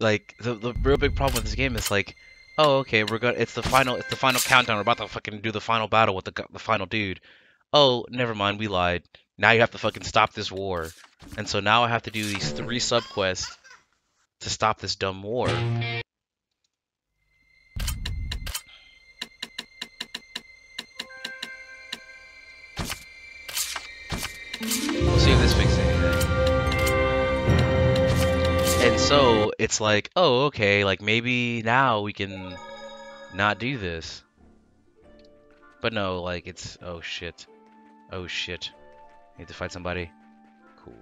Like the real big problem with this game is like, oh okay, it's the final countdown. We're about to fucking do the final battle with the final dude. Oh, never mind, we lied. Now you have to fucking stop this war. And so now I have to do these 3 subquests to stop this dumb war. We'll see if this fixes anything. And so it's like, oh, okay, like maybe now we can not do this. But no, like it's, oh shit. Oh shit. Need to fight somebody. Cool.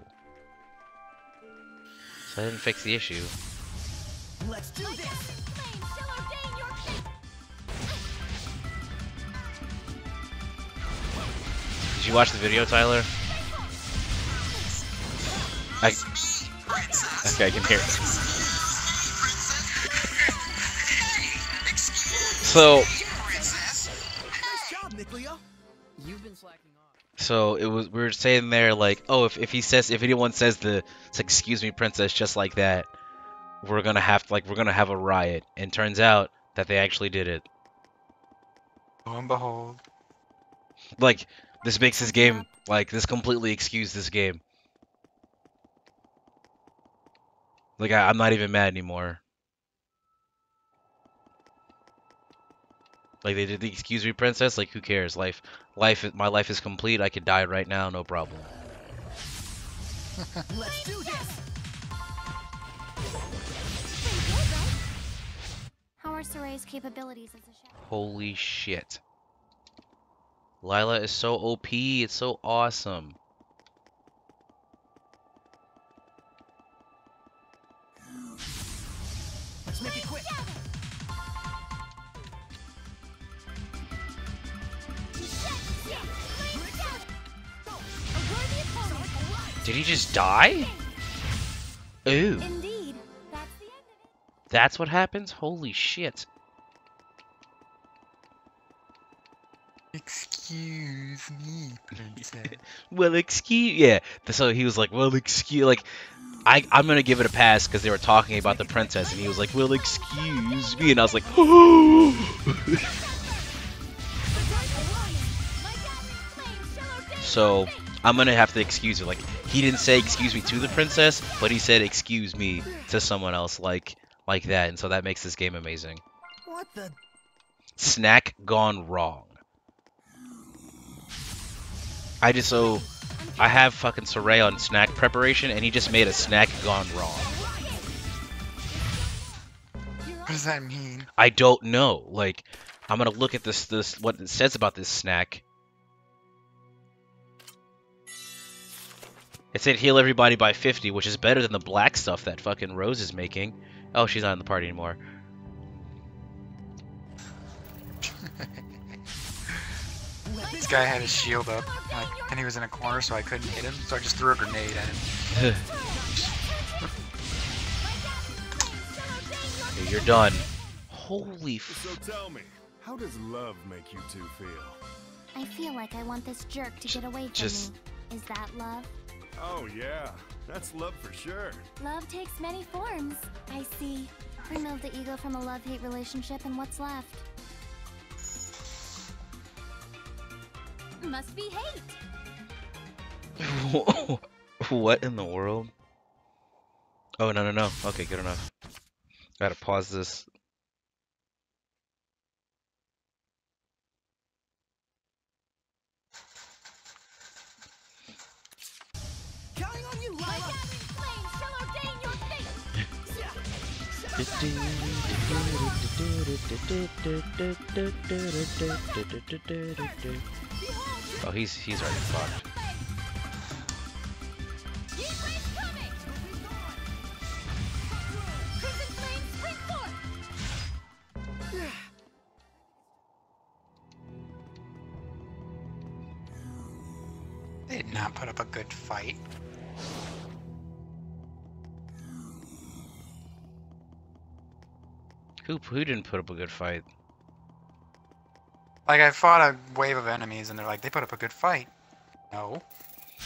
So I didn't fix the issue. Let's do this. Did you watch the video, Tyler? Okay, I can hear it. So it was, we were saying there like, oh, if anyone says it's excuse me, princess, just like that, we're gonna have a riot. And turns out that they actually did it. Lo and behold. Like, this makes this game, like, this completely excused this game. Like, I'm not even mad anymore. Like, they did the excuse me, princess, like, who cares? My life is complete, I could die right now, no problem. Let's do this. How are Soray's capabilities as a chef? Holy shit. Lila is so OP, it's so awesome. Let's make it quick. Did he just die? Ooh. Indeed. That's the end of it. That's what happens? Holy shit. Excuse me, princess. Well, yeah. So he was like, well, like, I'm gonna give it a pass because they were talking about the princess, and he was like, well, excuse me, and I was like, oh. So I'm gonna have to excuse her. Like, he didn't say excuse me to the princess, but he said excuse me to someone else, like that, and so that makes this game amazing. What the? Snack gone wrong. I have fucking Soray on snack preparation, and he just made a snack gone wrong. What does that mean? I don't know. Like, I'm gonna look at this what it says about this snack. It said heal everybody by 50, which is better than the black stuff that fucking Rose is making. Oh, she's not in the party anymore. This guy had his shield up, and he was in a corner, so I couldn't hit him, so I just threw a grenade at him. Okay, you're done. Holy f... So tell me, how does love make you two feel? I feel like I want this jerk to get away from me. Is that love? Oh yeah, that's love for sure. Love takes many forms. I see. Remove the ego from a love-hate relationship and what's left? Must be hate. What in the world? Oh, no. Okay, good enough. Gotta pause this. Counting on you, Lila. Oh, he's already fucked. They did not put up a good fight. Who didn't put up a good fight? Like, I fought a wave of enemies, and they're like, they put up a good fight. No.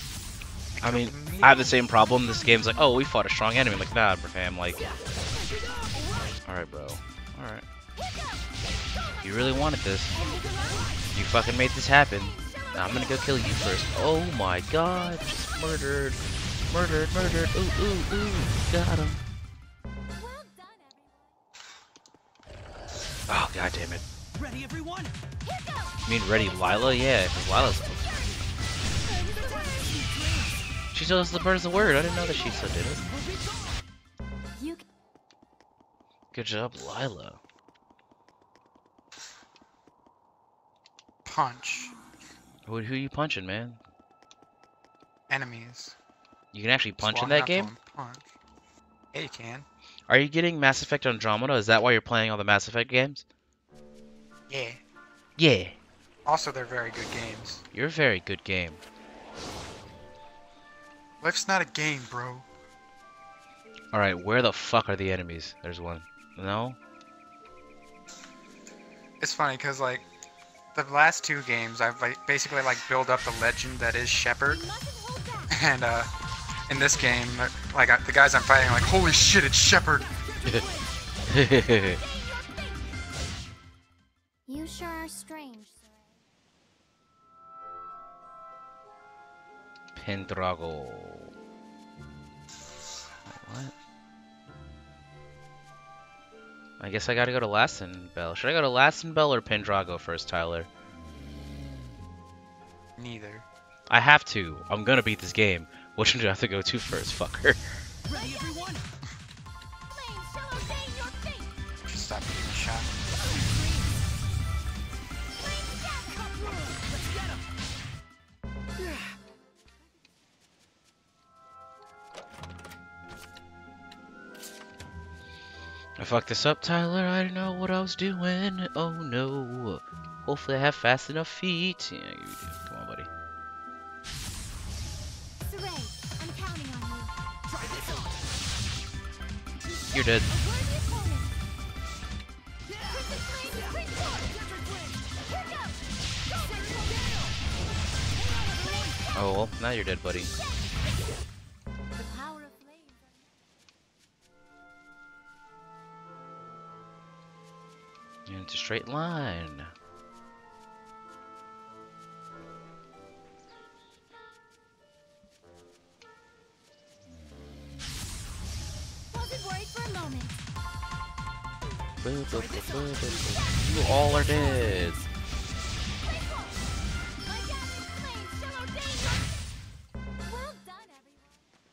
I mean, I have the same problem. This game's like, oh, we fought a strong enemy. I'm like, nah, fam, like, Alright, bro. Alright. You really wanted this. You fucking made this happen. Now I'm gonna go kill you first. Oh my god. Just murdered. Murdered, murdered. Ooh, ooh, ooh. Got him. Oh, god damn it. Ready, everyone? You mean ready Lila? Yeah, because Lila's... She still has the bird as a word. I didn't know that she still did it. You Good job, Lila. Punch. Who are you punching, man? Enemies. You can actually punch Just in walking that up to game? 'em, Punch. Yeah, you can. Are you getting Mass Effect Andromeda? Is that why you're playing all the Mass Effect games? Yeah. Yeah. Also, they're very good games. You're a very good game. Life's not a game, bro. Alright, where the fuck are the enemies? There's one. No? It's funny because like the last two games, I've like basically like built up the legend that is Shepard, and in this game, like the guys I'm fighting, are like, holy shit, it's Shepard. You sure are strange, Pendrago. What? I guess I gotta go to Lastenbell. Should I go to Lastenbell or Pendrago first, Tyler? Neither. I have to. I'm gonna beat this game. Which one do I have to go to first, fucker? Ready, everyone? Should stop getting shot. I fucked this up, Tyler. I didn't know what I was doing. Oh no. Hopefully I have fast enough feet. Yeah, you do. Come on, buddy. Saray, I'm counting on you. Try this on. You're dead. Oh well, now you're dead, buddy. The power of flames. And it's a straight line. Wasn't worried for a moment. You all are dead. Well done, everyone.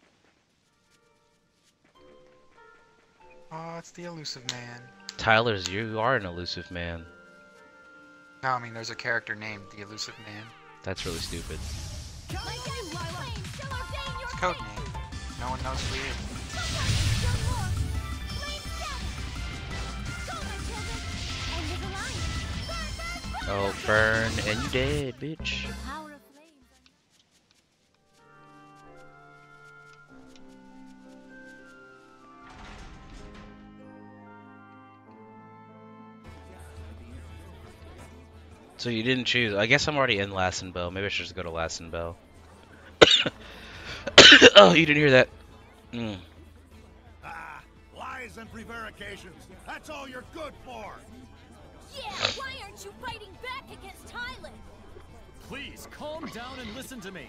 Oh, it's the elusive man. Tyler's, you are an elusive man. No, I mean there's a character named the elusive man. That's really stupid. It's a code name. No one knows who he is. Oh, burn, and you dead, bitch. The power of flames. So you didn't choose. I guess I'm already in Lastenbell. Maybe I should just go to Lastenbell. Oh, you didn't hear that. Mm. Ah, lies and prevarications. That's all you're good for. Yeah, why aren't you fighting back against Thailand? Please, calm down and listen to me.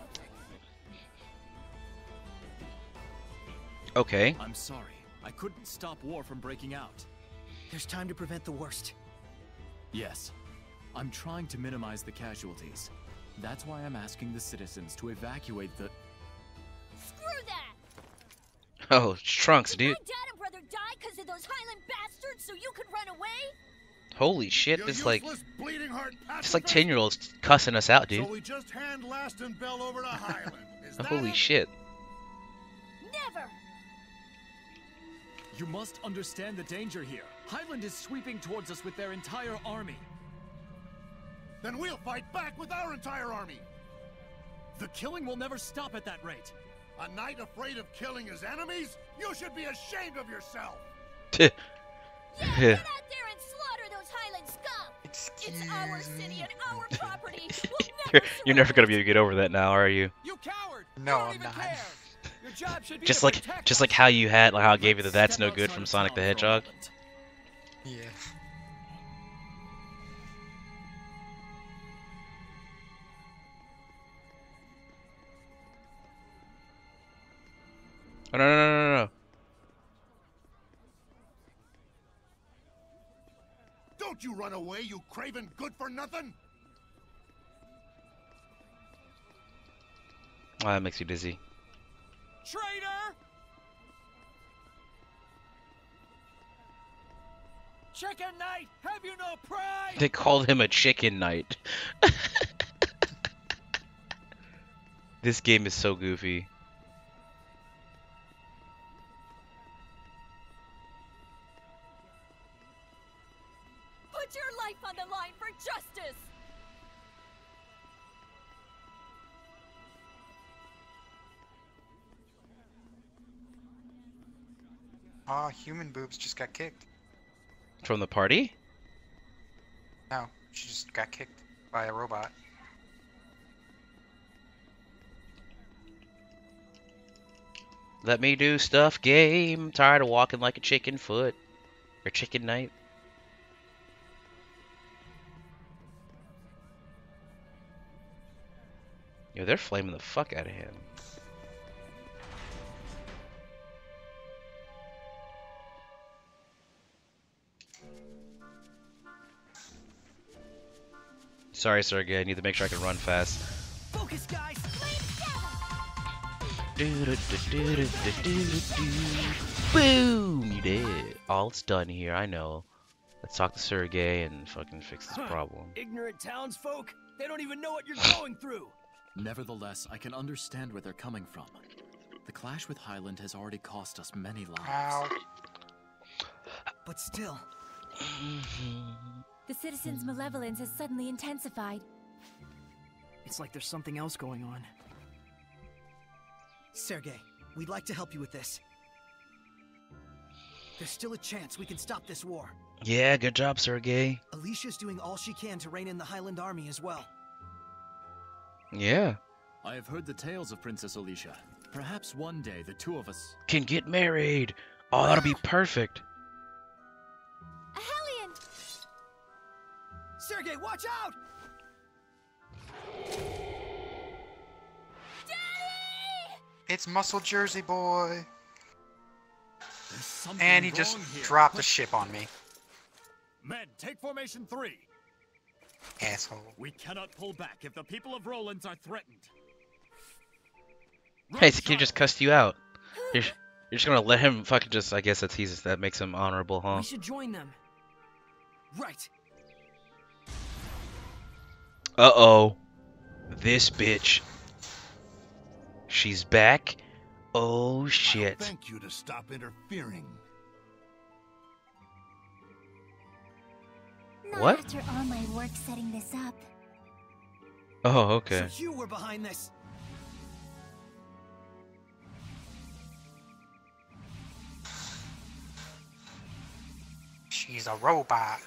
Okay. I'm sorry. I couldn't stop war from breaking out. There's time to prevent the worst. Yes. I'm trying to minimize the casualties. That's why I'm asking the citizens to evacuate the... Screw that! Oh, Trunks, Did dude. my dad and brother die because of those Highland bastards so you could run away? Holy shit, You it's like useless, bleeding heart it's like pacifist. 10-year-olds cussing us out, dude. So we just hand Lastenbell over to Highland. Is that Holy it? shit. Never! You must understand the danger here. Highland is sweeping towards us with their entire army. Then we'll fight back with our entire army. The killing will never stop at that rate. A knight afraid of killing his enemies? You should be ashamed of yourself. Yeah, get out there and slaughter those Highland scum! Excuse It's our me. city and our property! We'll You're never gonna be able to get over that now, are you? You coward! No, You don't I'm even not. care. Your job should be Just to like protect just us. like how you had like how I gave you the Let's That's step No Good outside from of Sonic the town for a Hedgehog. moment. Yeah. Oh, no, no, no, no, no. Don't you run away, you craven good-for-nothing! Oh, that makes you dizzy. Traitor! Chicken Knight, have you no pride? They called him a chicken knight. This game is so goofy. Put your life on the line for justice! Aw, human boobs just got kicked. From the party? No, she just got kicked by a robot. Let me do stuff game. Tired of walking like a chicken foot. Or chicken knight. Yo, they're flaming the fuck out of him. Sorry, Sergey. I need to make sure I can run fast. Focus, guys! Boom! You did. All's done here. I know. Let's talk to Sergey and fucking fix this problem. Ignorant townsfolk! They don't even know what you're going through! Nevertheless, I can understand where they're coming from. The clash with Highland has already cost us many lives. Ow. But still, The citizens' malevolence has suddenly intensified. it's like there's something else going on. Sergey, we'd like to help you with this. There's still a chance we can stop this war. Yeah, good job, Sergey. Alicia's doing all she can to rein in the Highland army as well. Yeah. I have heard the tales of Princess Alicia. Perhaps one day the two of us... Can get married. Oh, that'll be perfect. A Hellion! Sergey, watch out! It's Muscle Jersey Boy. There's something And he just wrong here. dropped the ship on me. Men, take formation 3. Asshole. We cannot pull back if the people of Rollins are threatened. Hey, so he just cussed you out. You're just gonna let him fucking just... I guess that makes him honorable, huh? We should join them. Right. Uh-oh. This bitch. She's back? Oh, shit. I'll thank you to stop interfering. Not What? after all my work setting this up. Oh, okay. So you were behind this. She's a robot.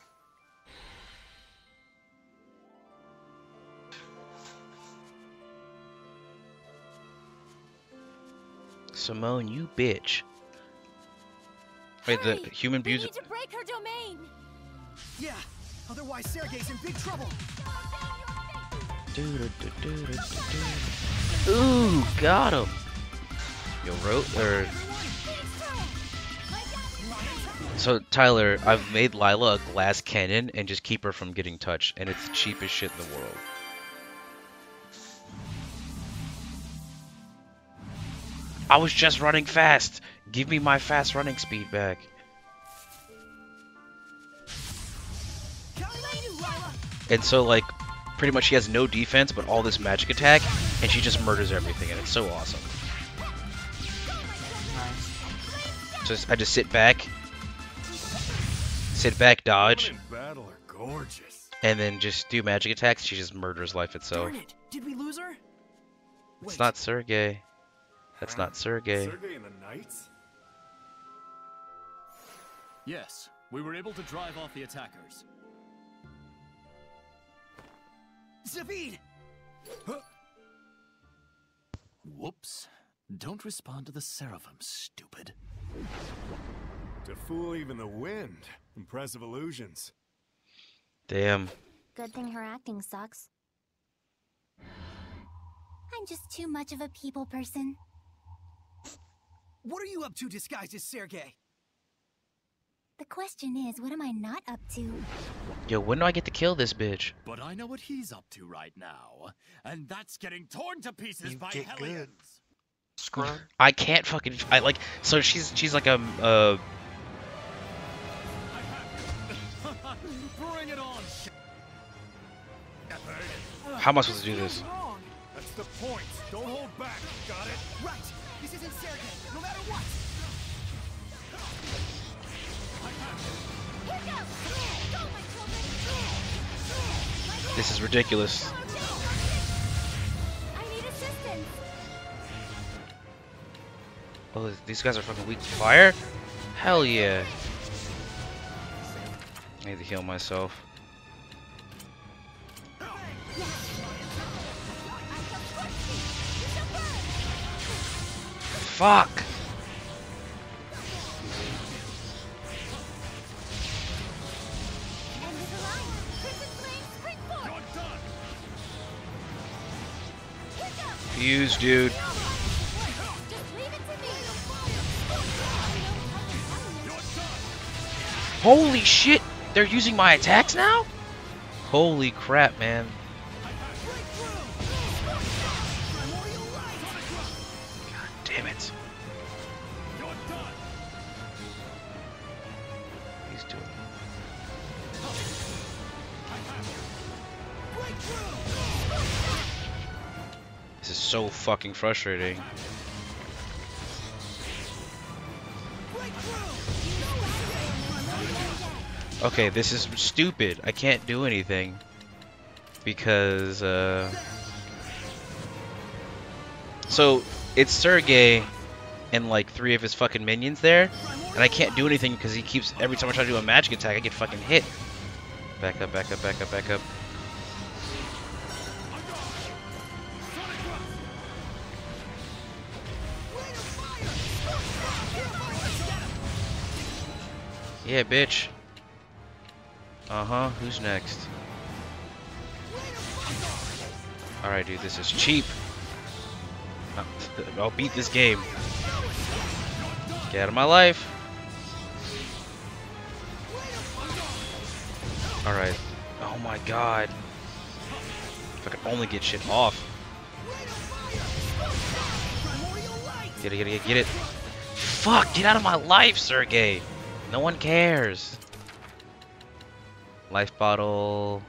Simone, you bitch. Wait, the Hurry! human We views... need to break her domain! Yeah, otherwise Sergey's in big trouble. Ooh, got him. Yo, or... So, Tyler, I've made Lila a glass cannon and just keep her from getting touched, and it's the cheapest shit in the world. I was just running fast! Give me my fast running speed back. And so, like, pretty much she has no defense, but all this magic attack, and she just murders everything, and it's so awesome. So I just sit back, dodge, Battle are gorgeous. and then just do magic attacks. She just murders life itself. Darn it! Did we lose her? It's Wait, not Sergey. That's not Sergey. Sergey and the Knights? Yes, we were able to drive off the attackers. Zavid! Whoops. Don't respond to the Seraphim, stupid. To fool even the wind. Impressive illusions. Damn. Good thing her acting sucks. I'm just too much of a people person. What are you up to disguised as Sergei? The question is, what am I not up to? Yo, when do I get to kill this bitch? But I know what he's up to right now, and that's getting torn to pieces You by get good. Hellions. Scrub. I can't fucking. I like. So she's like Bring it on, Shepard. How am I supposed to do this? Wrong. That's the point. Don't hold back. Got it? Right. This isn't Sergei, no matter what. This is ridiculous. I need assistance. Oh, these guys are fucking weak to fire? Hell yeah. I need to heal myself. Fuck! Fuse, dude. Holy shit! They're using my attacks now? Holy crap, man. God damn it. He's doing it. This is so fucking frustrating. Okay, this is stupid. I can't do anything because so it's Sergei and like 3 of his fucking minions there, and I can't do anything because he keeps, every time I try to do a magic attack, I get fucking hit. Back up, back up, back up, back up. Yeah, bitch. Uh-huh, who's next? Alright, dude, this is cheap. I'll beat this game. Get out of my life. Alright. Oh my god. If I could only get shit off. Get it, get it. Fuck, get out of my life, Sergei. No one cares. Life bottle.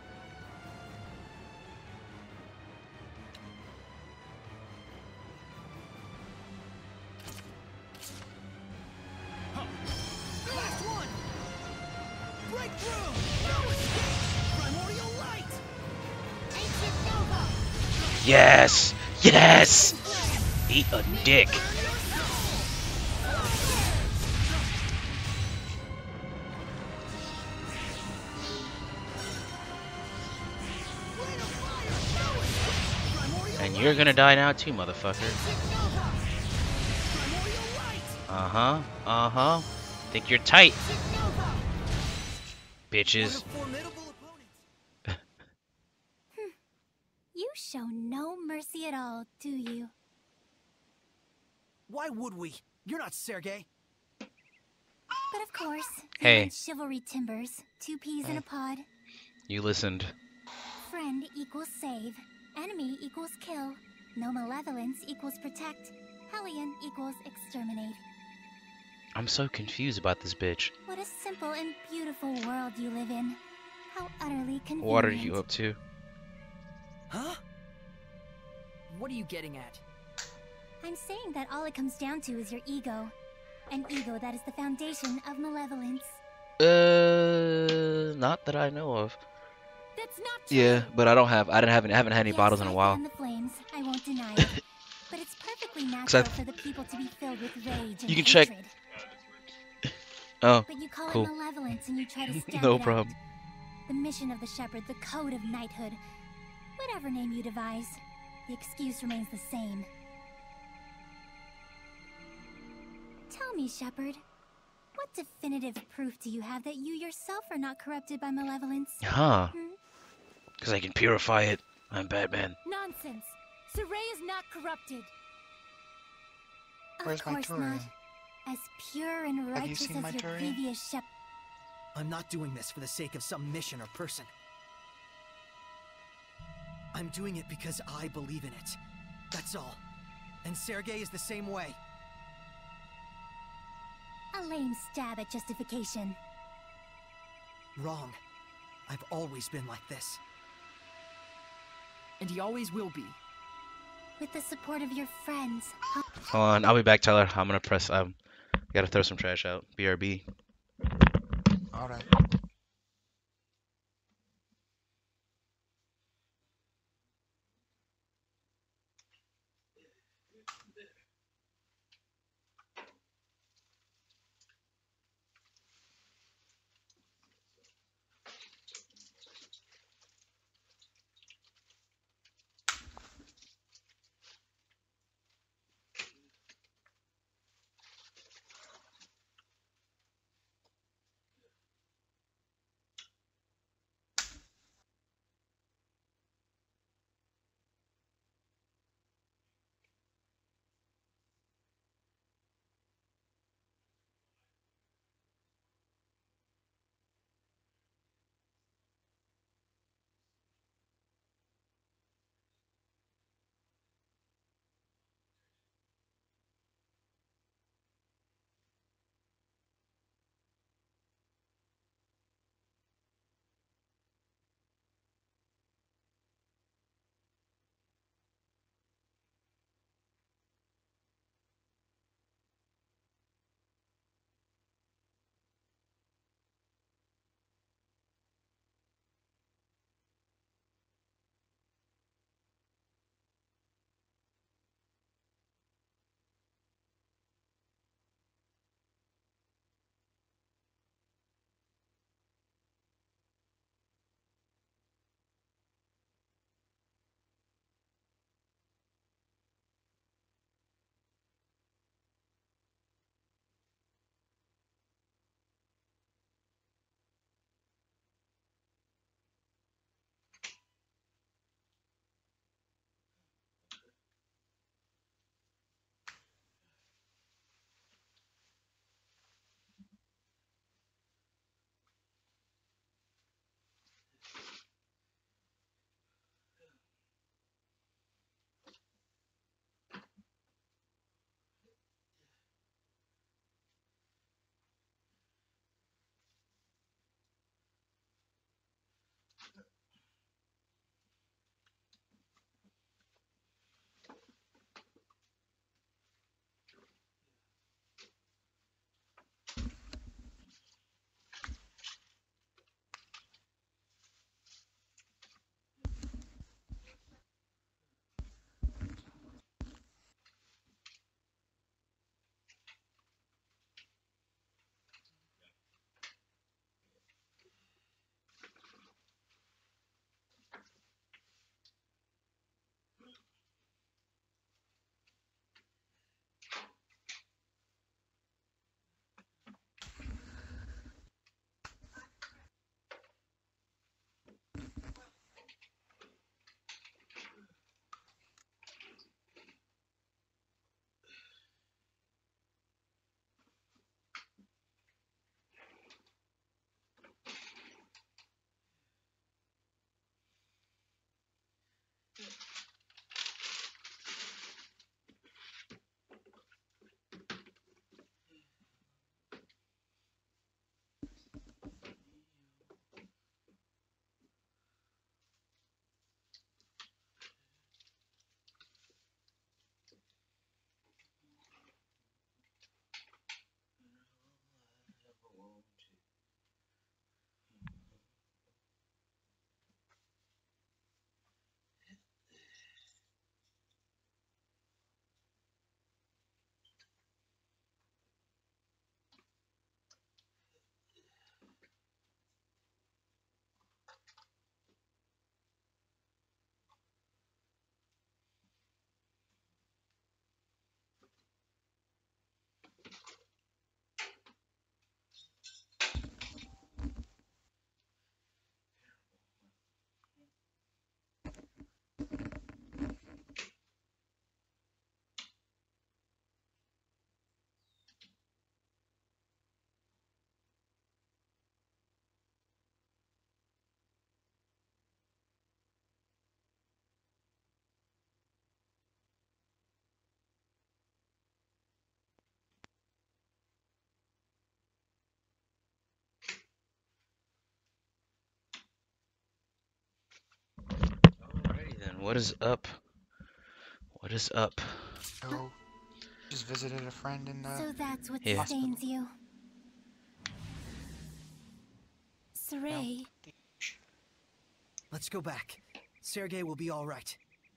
Last one. Breakthrough. No escape. Primordial light. Ancient Nova. Yes! Yes! Eat a dick. And you're gonna die now too, motherfucker. Uh-huh. Uh-huh. Think you're tight, bitches. You show no mercy at all, do you? Why would we? You're not Sergei. But of course, Hey. you're in chivalry timbers, 2 peas in a pod. You listened. Friend equals save. Enemy equals kill. No malevolence equals protect. Hellion equals exterminate. I'm so confused about this bitch. What a simple and beautiful world you live in. How utterly convenient. What are you up to? Huh? What are you getting at? I'm saying that all it comes down to is your ego. An ego that is the foundation of malevolence. Not that I know of. That's not true. Yeah, but I haven't had any Yes, bottles in a I while. fan the flames. I won't deny it. But it's perfectly natural for the people to be filled with rage and You can check- hatred. Oh, But you call cool. it malevolence and you try to stamp No it problem. out. The mission of the shepherd, the code of knighthood. Whatever name you devise, the excuse remains the same. Tell me, shepherd, what What definitive proof do you have that you yourself are not corrupted by malevolence? Huh. Hmm? Because I can purify it. I'm Batman. Nonsense. Saray is not corrupted. Where's Of my course Tori? not. As pure and Have you righteous seen my as your Tori? previous shep. I'm not doing this for the sake of some mission or person. I'm doing it because I believe in it. That's all. And Sergei is the same way. A lame stab at justification. Wrong. I've always been like this. And he always will be. With the support of your friends. Hold on, I'll be back, Tyler. I'm gonna press gotta throw some trash out. BRB. Alright. What is up? What is up? So, just visited a friend in So that's what Yeah. sustains you. Saray, Let's go back. Sergei will be all right.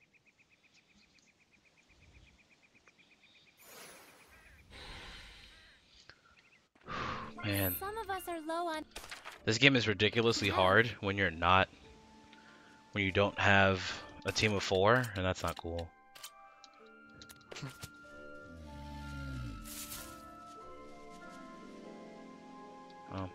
Man, some of us are low on. this game is ridiculously hard when you're not, when you don't have a team of 4, and that's not cool. Oh.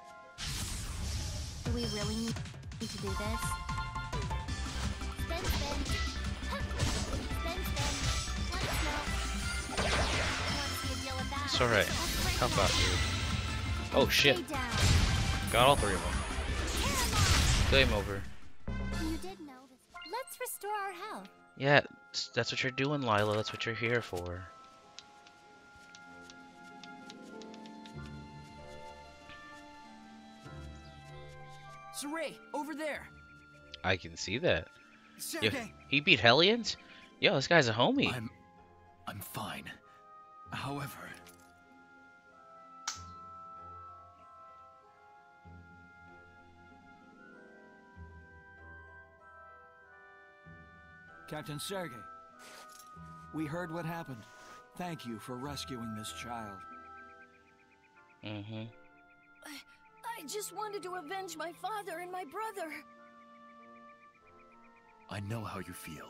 Do we really need to do this? Spin, spin. Huh. Spin, spin. Let us know. Once you deal with that, It's alright. How about you? Oh shit. stay down. Got all 3 of them. Game over. You did know this. Let's restore our health. Yeah, that's what you're doing, Lila. That's what you're here for. Saray, over there. I can see that. Yo, Sergei. he beat Hellions? Yo, this guy's a homie. I'm fine. However, Captain Sergei, we heard what happened. Thank you for rescuing this child. Mm-hmm. I just wanted to avenge my father and my brother. I know how you feel.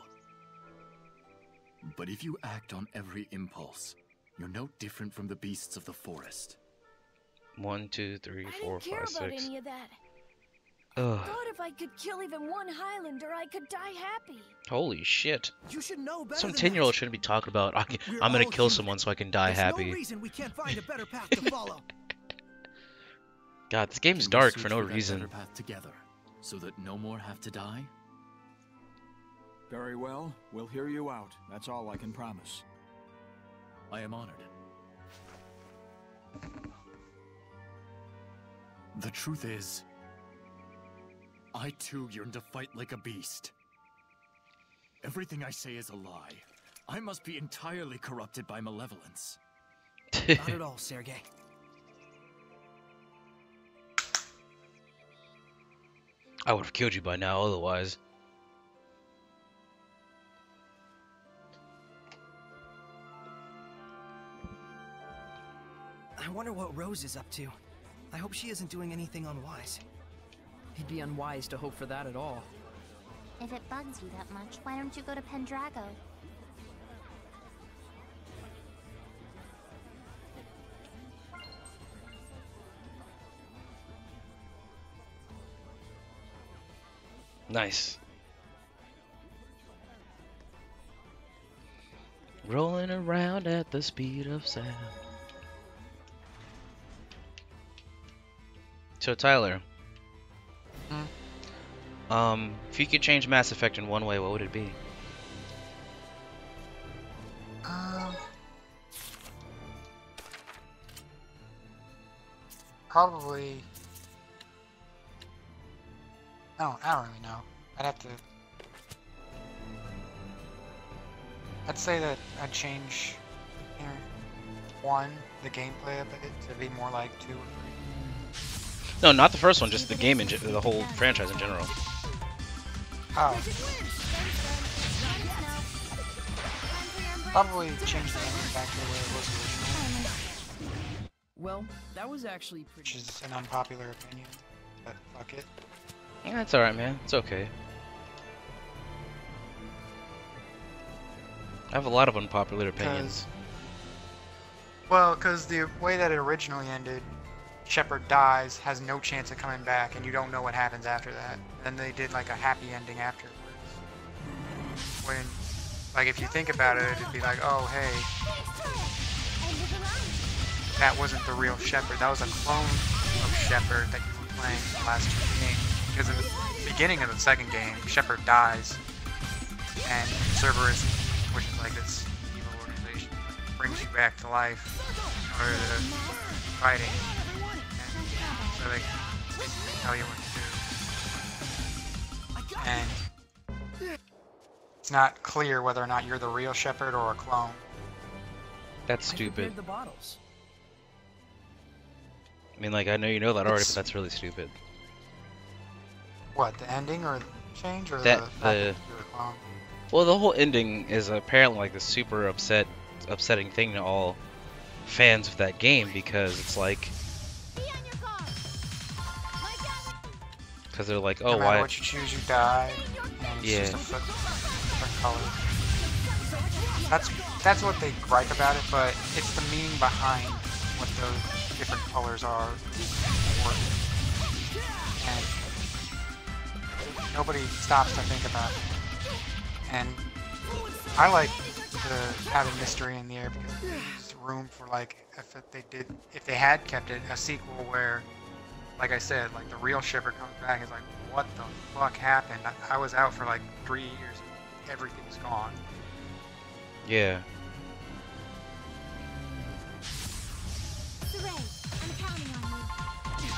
But if you act on every impulse, you're no different from the beasts of the forest. 1, 2, 3, I 4, didn't care 5, about 6. any of that. Ugh. Thought if I could kill even one Highlander, I could die happy. Holy shit. You should know better Some than 10-year-old that. shouldn't be talking about, We're I'm gonna all kill human. someone so I can die There's happy. no reason we can't find a better path to follow. God, this game's Can we dark search for no that reason. better path together, so that no more have to die? Very well, we'll hear you out. That's all I can promise. I am honored. The truth is, I too yearn to fight like a beast. Everything I say is a lie. I must be entirely corrupted by malevolence. Not at all, Sergei. I would have killed you by now otherwise. I wonder what Rose is up to. I hope she isn't doing anything unwise. It'd be unwise to hope for that at all. If it bugs you that much, why don't you go to Pendrago? Nice. Rolling around at the speed of sound. So Tyler, if you could change Mass Effect in one way, what would it be? Probably. I don't really know. I'd have to. I'd say that I'd change, you know, 1, the gameplay of it to be more like 2 or 3. No, not the first one, just the game, the whole franchise in general. Oh. Probably change the ending back to the way it was originally. Well, that was actually Which pretty... is an unpopular opinion, but fuck it. Yeah, it's alright, man. It's okay. I have a lot of unpopular opinions. Because the way that it originally ended, Shepard dies, has no chance of coming back, and you don't know what happens after that. Then they did like a happy ending afterwards. When, like, if you think about it, it'd be like, oh, hey, that wasn't the real Shepard. That was a clone of Shepard that you were playing in the last 2 games. Because in the beginning of the second game, Shepard dies, and Cerberus, which is like this evil organization, brings you back to life in order to fighting. And so they basically tell you what to do. And it's not clear whether or not you're the real Shepard or a clone. That's I stupid. compared the bottles. I mean, like, I know you know that already, but that's really stupid. What, the ending or the change or That- the fact the- that you're a clone? Well, the whole ending is apparently like the super upsetting thing to all fans of that game because it's like, Be on your guard. My galaxy. because they're like, No oh, matter why? what you choose, you die. And it's Yeah. just a different color. That's what they gripe about it, but it's the meaning behind what those different colors are. And nobody stops to think about it. And I like to have a mystery in the air because there's room for, like, if they had kept it a sequel where, like I said, like the real Shipper comes back and is like, what the fuck happened? I was out for like 3 years. Everything's gone. Yeah. Saray, I'm counting on you.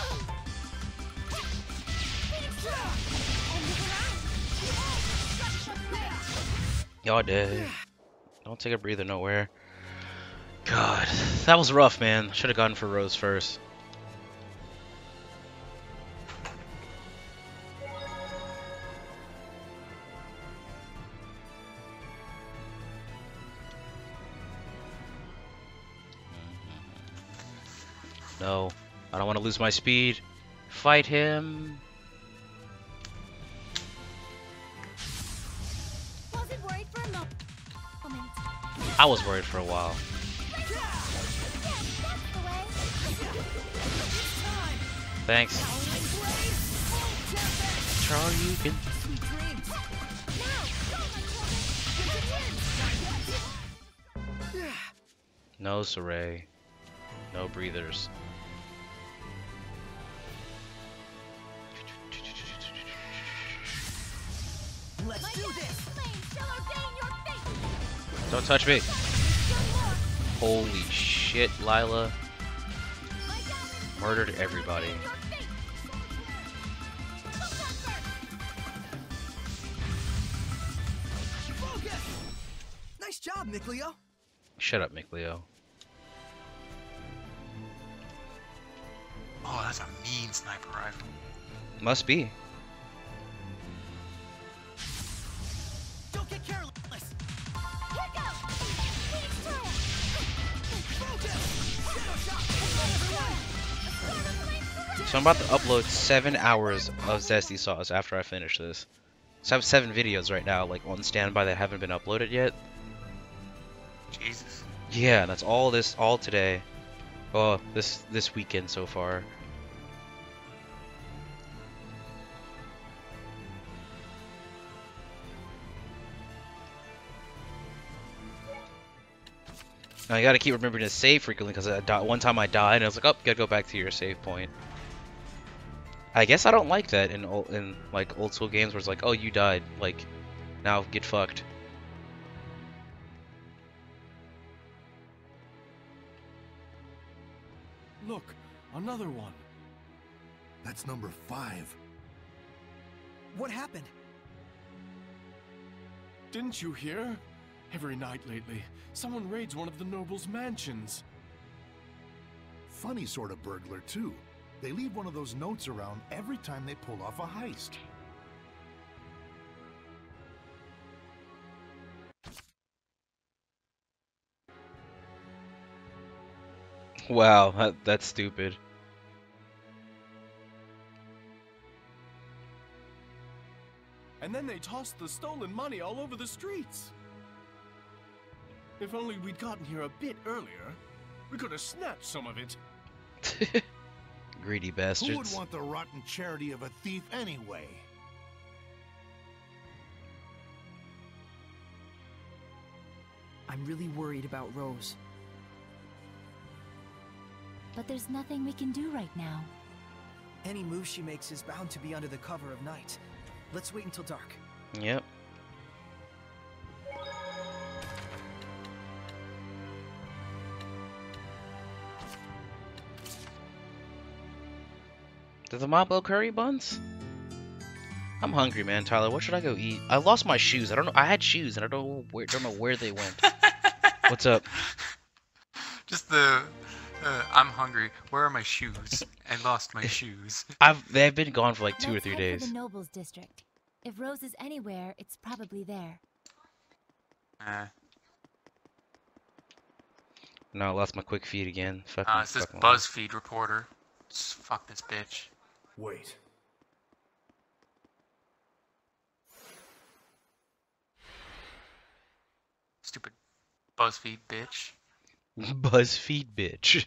Y'all dead. Don't take a breather nowhere. God, that was rough, man. Should have gone for Rose first. No, I don't want to lose my speed. Fight him. Wasn't worried for a moment. I was worried for a while. Thanks. Charlie, you can. No, Saray. No breathers. Let's do this. Don't touch me. Holy shit, Lila. Murdered everybody. Nice job, Mikleo. Shut up, Mikleo. Oh, that's a mean sniper rifle. Must be. Don't get careless. Here goes. So I'm about to upload 7 hours of Zesty Sauce after I finish this. So I have 7 videos right now, like on standby that haven't been uploaded yet. Jesus. Yeah, that's all today. Oh, this weekend so far. Now you gotta keep remembering to save frequently because one time I died and I was like, oh, gotta go back to your save point. I guess I don't like that in like old school games where it's like, oh, you died, like, now get fucked. Look, another one. That's number 5. What happened? Didn't you hear? Every night lately, someone raids one of the nobles' mansions. Funny sort of burglar, too. They leave one of those notes around every time they pull off a heist. Wow, that's stupid. And then they tossed the stolen money all over the streets. If only we'd gotten here a bit earlier, we could have snatched some of it. Greedy Who would bastards. want the rotten charity of a thief anyway? I'm really worried about Rose. But there's nothing we can do right now. Any move she makes is bound to be under the cover of night. Let's wait until dark. Yep. Did the mob go curry buns? I'm hungry, man, Tyler. What should I go eat? I lost my shoes. I don't know. I had shoes, and I don't know where they went. What's up? Just the, I'm hungry. Where are my shoes? I lost my shoes. They've been gone for like 2 or Let's 3 head days. for the Nobles District. If Rose is anywhere, it's probably there. No, I lost my quick feed again. It's this BuzzFeed reporter. Fuck this bitch. Wait. Stupid BuzzFeed bitch. BuzzFeed bitch.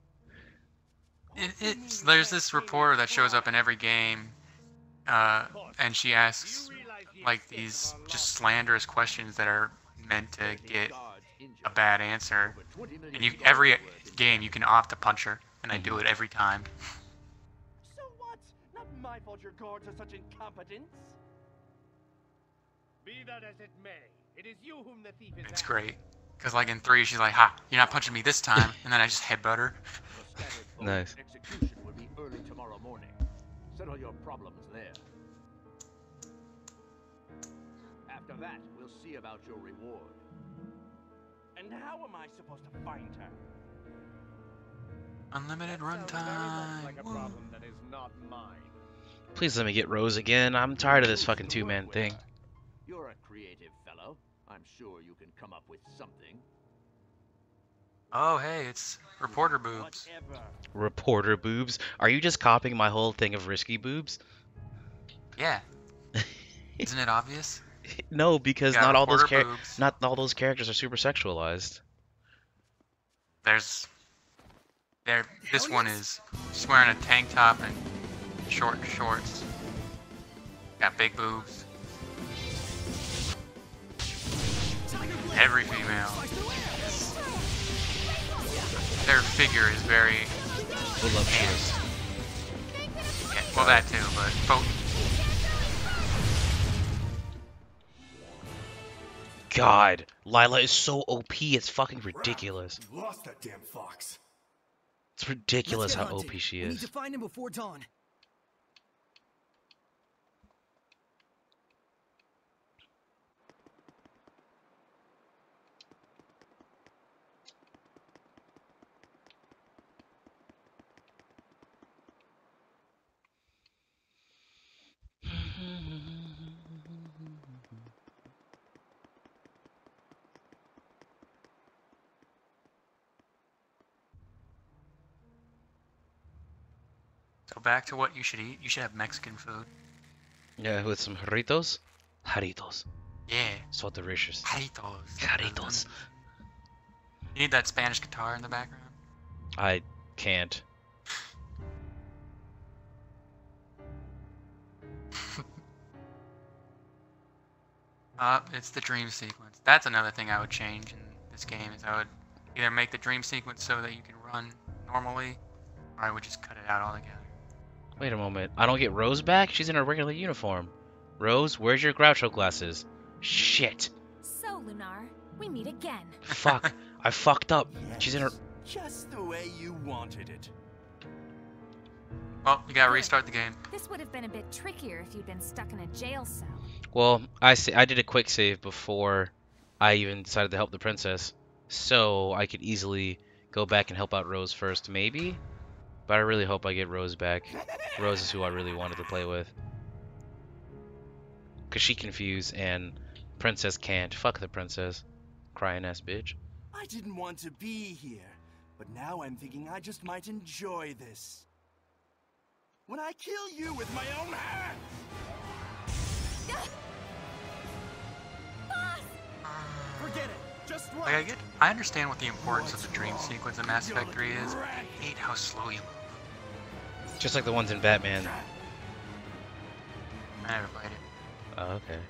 There's this reporter that shows up in every game, and she asks like these just slanderous questions that are meant to get a bad answer. And every game you can opt to punch her, and I do it every time. So what? Not my fault your guards are such incompetents. Be that as it may, it is you whom the thief is. It's great, cause like in 3 she's like, "Ha, you're not punching me this time," and then I just headbutt her. Nice. Execution will be early tomorrow morning. Settle your problems there. After that, we'll see about your reward. And how am I supposed to find her? Unlimited Sounds very much like a runtime. problem that is not mine. Please let me get Rose again. I'm tired of this fucking 2-man thing. You're a creative fellow. I'm sure you can come up with something. Oh hey, it's reporter boobs. Whatever. Reporter boobs. Are you just copying my whole thing of risky boobs? Yeah. Isn't it obvious? No, because Yeah, not all those reporter boobs. not all those characters are super sexualized. This one is just wearing a tank top and short shorts. Got big boobs. Every female. Their figure is very Voluptuous. yeah, well that too, but potent. God, Lila is so OP. It's fucking ridiculous. You lost that damn fox. It's ridiculous Let's how get hunting. OP she We need is. to find him before dawn. So back to what you should eat. You should have Mexican food. Yeah, with some Jarritos. Jarritos. Yeah. So delicious. Jarritos. Jarritos. You need that Spanish guitar in the background. I can't. It's the dream sequence. That's another thing I would change in this game, is I would either make the dream sequence so that you can run normally, or I would just cut it out altogether. Wait a moment. I don't get Rose back? She's in her regular uniform. Rose, where's your Groucho glasses? Shit. So, Lunar, we meet again. Fuck. I fucked up. She's in her... Just the way you wanted it. Well, you gotta restart the game. This would have been a bit trickier if you'd been stuck in a jail cell. Well, I did a quick save before I even decided to help the princess. So I could easily go back and help out Rose first, maybe? But I really hope I get Rose back. Rose is who I really wanted to play with. Because she confused and Princess can't. Fuck the princess. Crying ass bitch. I didn't want to be here, but now I'm thinking I just might enjoy this. When I kill you with my own hands! Forget it. Just run. Like I understand what the importance of the dream sequence in Mass Effect 3 is, but I hate how slow you move. Just like the ones in Batman. I never played it. Oh, okay.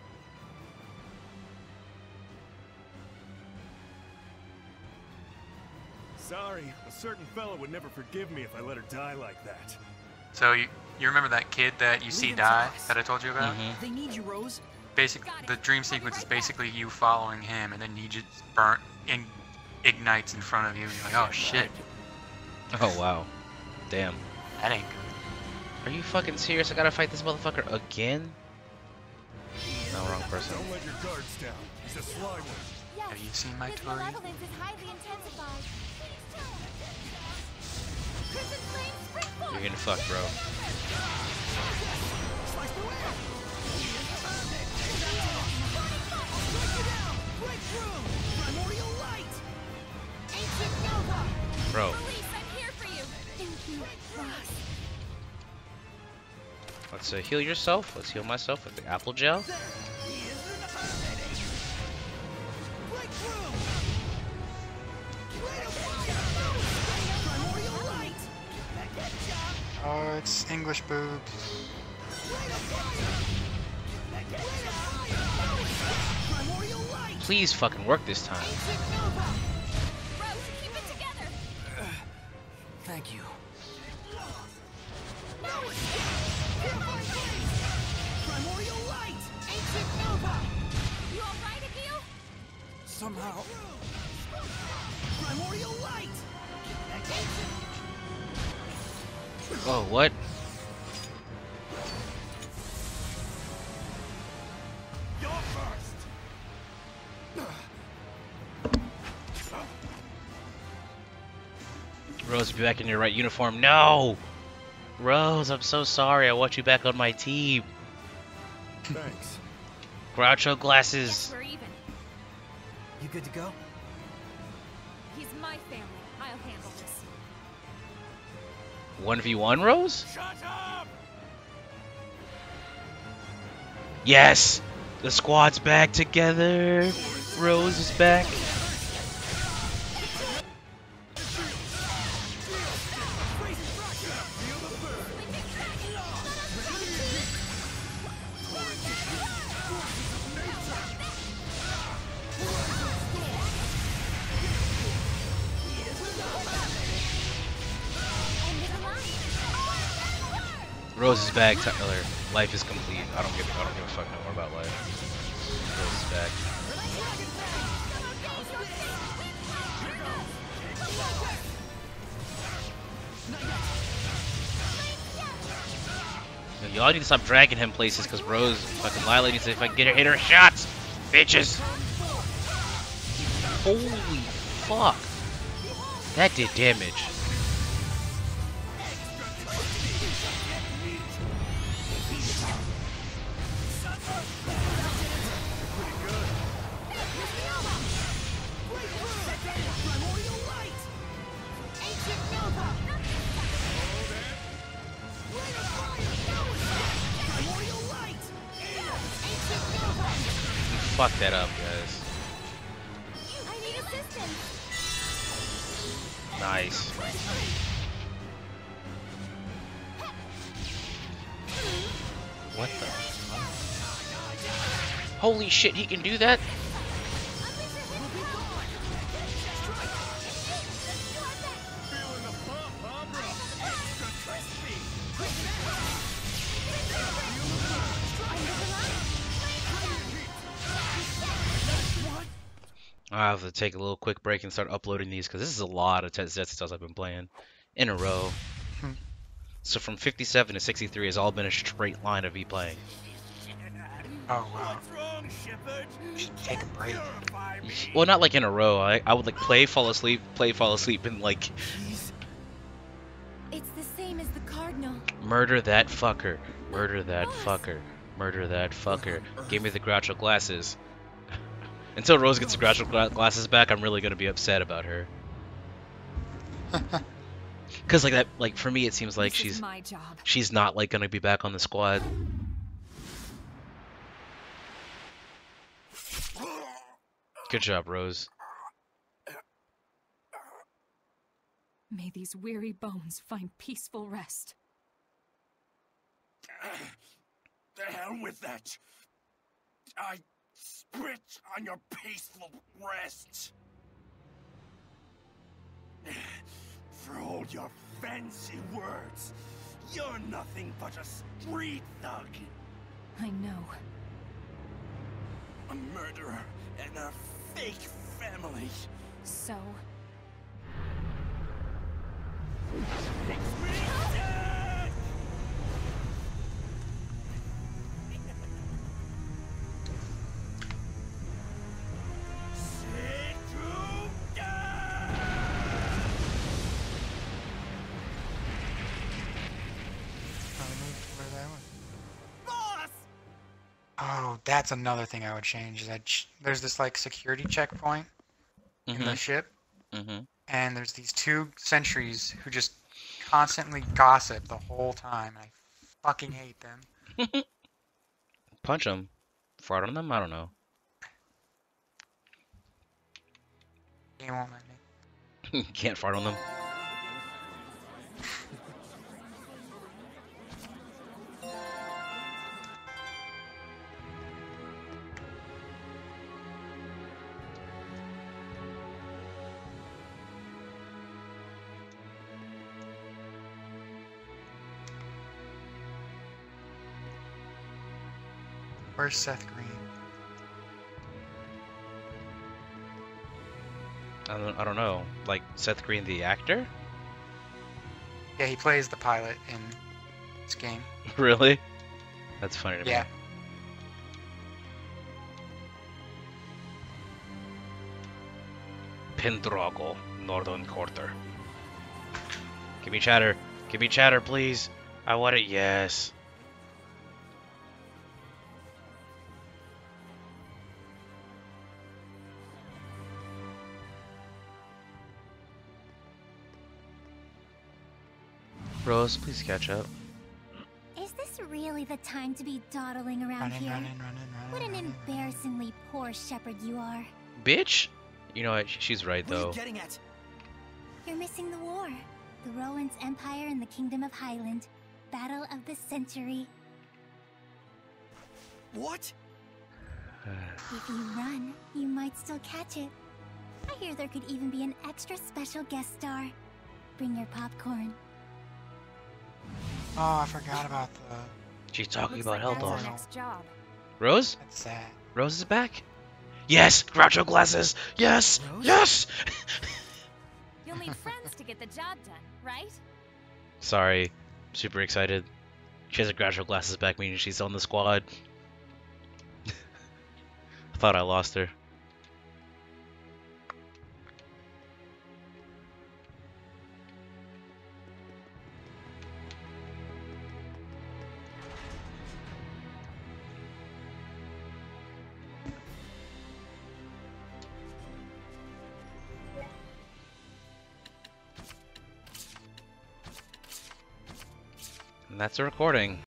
Sorry, a certain fella would never forgive me if I let her die like that. So you remember that kid that you see die that I told you about? Mm-hmm. They need you, Rose. Basically, the dream sequence is basically you following him, and then he just ignites in front of you, and you're like, oh shit, Oh, wow. Damn. that ain't good. Are you fucking serious? I gotta fight this motherfucker again? No, wrong person. Don't let your guards down. He's a sly one. Yes, Have you seen my his Tori? malevolence is highly intensified. Crimson Flame, spring forth! You're getting fucked, bro. Bro. Police, I'm here for you. Thank you, boss. Let's heal yourself. Let's heal myself with the apple gel. Oh, it's English boobs. Please fucking work this time. Rose, keep it together. Thank you. Primordial light! Ancient Nova. You all right, Akil? Somehow. Primordial light! Oh, what? You're first! Rose, be back in your right uniform. No! Rose, I'm so sorry. I want you back on my team. Thanks. Groucho glasses. Yes, we're even. You good to go? He's my family. I'll handle this. 1v1, Rose? Shut up! Yes! The squad's back together. Rose is back. Rose is back, Tyler. Life is complete. I don't give a fuck no more about life. Rose is back. Yo, y'all need to stop dragging him places because Rose fucking Lila needs to fucking get her hit her shots, bitches. Holy fuck. That did damage. Fuck that up, guys. I need assistance. Nice. What the fuck? Holy shit, he can do that? I have to take a little quick break and start uploading these because this is a lot of Zestiria I've been playing in a row. So from 57 to 63 has all been a straight line of me playing. Oh wow. Should take a break. Well, not like in a row. I would like play, fall asleep, and like It's the same as the Cardinal. murder that fucker, murder that fucker, murder that fucker. Give me the Groucho glasses. Until Rose gets the Groucho glasses back, I'm really gonna be upset about her. Cause like that, like for me, it seems like This is my job. she's not like gonna be back on the squad. Good job, Rose. May these weary bones find peaceful rest. The hell with that! I spit on your peaceful rest! For all your fancy words, you're nothing but a street thug. I know. A murderer and a fake family. So? Makes me dead! Where that was. Oh, that's another thing I would change. Is that there's this like security checkpoint in the ship, and there's these two sentries who just constantly gossip the whole time. I fucking hate them. Punch them. Fart on them? I don't know. Game won't let me. Can't fart on them. Where's Seth Green? I don't know. Like Seth Green, the actor? Yeah, he plays the pilot in this game. Really? That's funny to me. Yeah. Pendrago, Northern Quarter. Give me chatter. Give me chatter, please. I want it. Yes. Rose, please catch up. Is this really the time to be dawdling around here? What an embarrassingly poor shepherd you are. Bitch? You know what? She's right, What are though. you getting at? You're missing the war. The Roland's Empire and the Kingdom of Highland. Battle of the Century. What? If you run, you might still catch it. I hear there could even be an extra special guest star. Bring your popcorn. Oh, I forgot about the. She's talking about Looks like Hell that's Dog. our next job. Rose? That's sad. Rose is back? Yes! Groucho glasses! Yes! Rose? Yes! You'll need friends to get the job done, right? Sorry. Super excited. She has a Groucho glasses back, meaning she's on the squad. I thought I lost her. And that's a recording.